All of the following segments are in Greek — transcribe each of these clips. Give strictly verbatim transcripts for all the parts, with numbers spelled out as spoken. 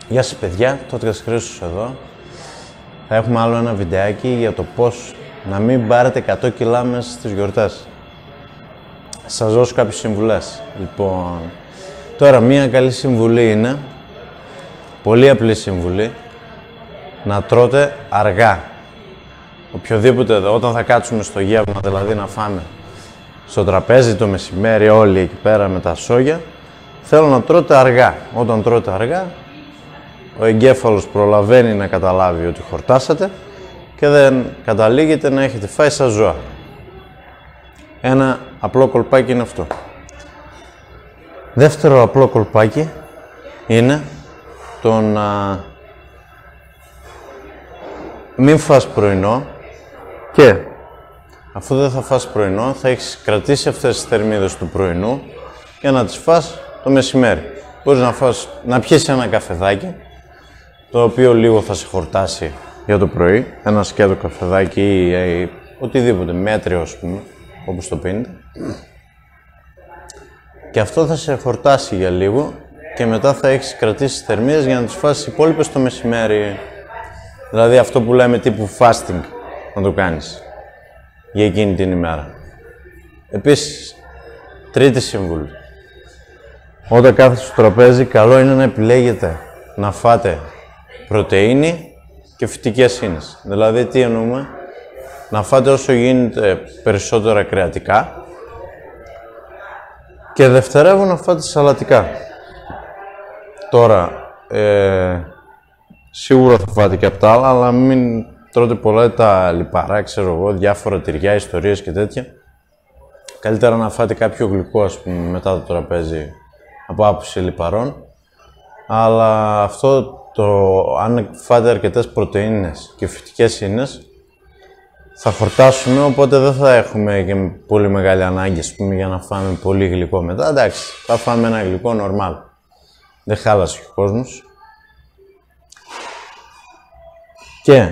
Γεια σας παιδιά, Τότκας Χρήστος εδώ. Θα έχουμε άλλο ένα βιντεάκι για το πώς να μην πάρετε εκατό κιλά μέσα στις γιορτές. Σας δώσω κάποιες συμβουλές. Λοιπόν, τώρα μία καλή συμβουλή είναι, πολύ απλή συμβουλή, να τρώτε αργά. Οποιοδήποτε, όταν θα κάτσουμε στο γεύμα, δηλαδή να φάμε στο τραπέζι το μεσημέρι όλοι εκεί πέρα με τα σόγια, θέλω να τρώτε αργά. Όταν τρώτε αργά, ο εγκέφαλος προλαβαίνει να καταλάβει ότι χορτάσατε και δεν καταλήγετε να έχετε φάει σαν ζώα. Ένα απλό κολπάκι είναι αυτό. Δεύτερο απλό κολπάκι είναι το να μην φας πρωινό και αφού δεν θα φας πρωινό θα έχεις κρατήσει αυτές τις θερμίδες του πρωινού για να τις φας το μεσημέρι. Μπορείς να, φας, να πιεις ένα καφεδάκι, το οποίο λίγο θα σε χορτάσει για το πρωί, ένα σκέτο καφεδάκι ή, ή οτιδήποτε, μέτριο ας πούμε, όπως το πίνετε. Και αυτό θα σε χορτάσει για λίγο και μετά θα έχεις κρατήσει θερμίδες για να τις φάσεις υπόλοιπες το μεσημέρι. Δηλαδή αυτό που λέμε τύπου fasting, να το κάνεις για εκείνη την ημέρα. Επίσης, τρίτη συμβουλή. Όταν κάθεσαι στο τραπέζι, καλό είναι να επιλέγετε να φάτε πρωτεΐνη και φυτικές ίνες. Δηλαδή, τι εννοούμε? Να φάτε όσο γίνεται περισσότερα κρεατικά και δευτερεύον να φάτε σαλατικά. Τώρα, ε, σίγουρα θα φάτε και από τα άλλα, αλλά μην τρώτε πολλά τα λιπαρά, ξέρω εγώ, διάφορα τυριά, ιστορίες και τέτοια. Καλύτερα να φάτε κάποιο γλυκό, ας πούμε, μετά το τραπέζι από άποψη λιπαρών. Αλλά αυτό το, αν φάτε αρκετές πρωτεΐνες και φυτικές ίνες, θα χορτάσουμε, οπότε δεν θα έχουμε και πολύ μεγάλη ανάγκη, ας πούμε, για να φάμε πολύ γλυκό μετά. Εντάξει, θα φάμε ένα γλυκό normal. Δεν χάλασε ο κόσμος. Και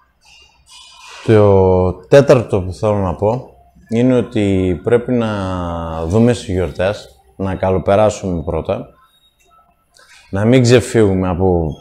το τέταρτο που θέλω να πω είναι ότι πρέπει να δούμε στις γιορτές, να καλοπεράσουμε πρώτα, να μην ξεφύγουμε από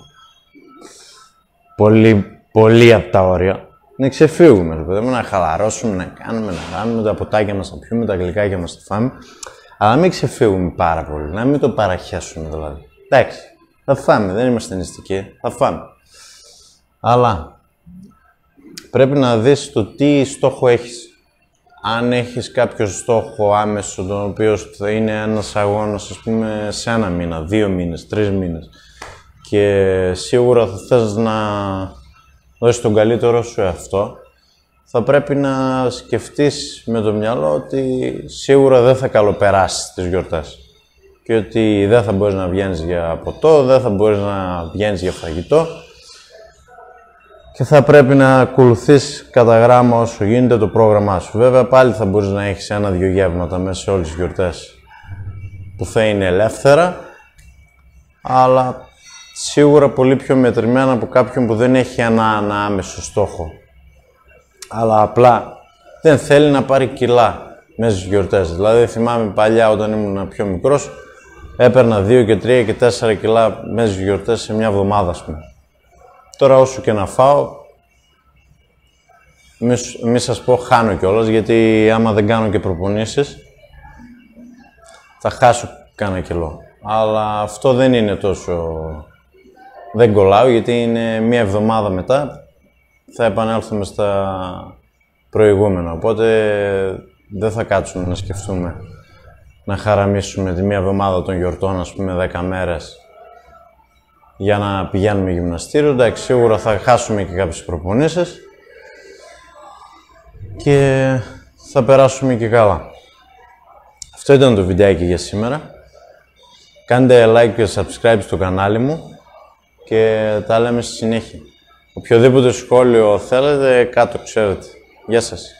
πολύ, πολύ από τα όρια, να ξεφύγουμε, δηλαδή, να χαλαρώσουμε, να κάνουμε, να κάνουμε τα ποτάκια μας, να πιούμε τα γλυκάκια μας, να φάμε, αλλά μην ξεφύγουμε πάρα πολύ, να μην το παραχέσουμε δηλαδή. Εντάξει, θα φάμε, δεν είμαστε νηστικοί, θα φάμε. Αλλά πρέπει να δεις το τι στόχο έχεις. Αν έχεις κάποιο στόχο άμεσο, τον οποίο θα είναι ένας αγώνας, ας πούμε, σε ένα μήνα, δύο μήνες, τρεις μήνες, και σίγουρα θα θες να δώσεις τον καλύτερο σου εαυτό, θα πρέπει να σκεφτείς με το μυαλό ότι σίγουρα δεν θα καλοπεράσεις τις γιορτές και ότι δεν θα μπορείς να βγαίνεις για ποτό, δεν θα μπορείς να βγαίνεις για φαγητό και θα πρέπει να ακολουθείς κατά γράμμα όσο γίνεται το πρόγραμμά σου. Βέβαια πάλι θα μπορείς να έχεις ένα-δυο γεύματα μέσα σε όλες τις γιορτές που θα είναι ελεύθερα, αλλά σίγουρα πολύ πιο μετρημένα από κάποιον που δεν έχει ένα, ένα άμεσο στόχο, αλλά απλά δεν θέλει να πάρει κιλά μέσα στις γιορτές. Δηλαδή θυμάμαι παλιά όταν ήμουν πιο μικρός, έπαιρνα δύο και τρία και τέσσερα κιλά μέσα στις γιορτές σε μια εβδομάδα, ας πούμε. Τώρα όσο και να φάω, μη, μη σας πω χάνω κιόλας, γιατί άμα δεν κάνω και προπονήσεις, θα χάσω κάνα κιλό. Αλλά αυτό δεν είναι τόσο... δεν κολλάω, γιατί είναι μία εβδομάδα μετά, θα επανέλθουμε στα προηγούμενα. Οπότε δεν θα κάτσουμε να σκεφτούμε να χαραμίσουμε τη μία εβδομάδα των γιορτών, ας πούμε, δέκα μέρες, για να πηγαίνουμε γυμναστήριο. Εντάξει, σίγουρα θα χάσουμε και κάποιες προπονήσεις και θα περάσουμε και καλά. Αυτό ήταν το βιντεάκι για σήμερα. Κάντε like και subscribe στο κανάλι μου και τα λέμε στη συνέχεια. Οποιοδήποτε σχόλιο θέλετε κάτω, ξέρετε. Γεια σας.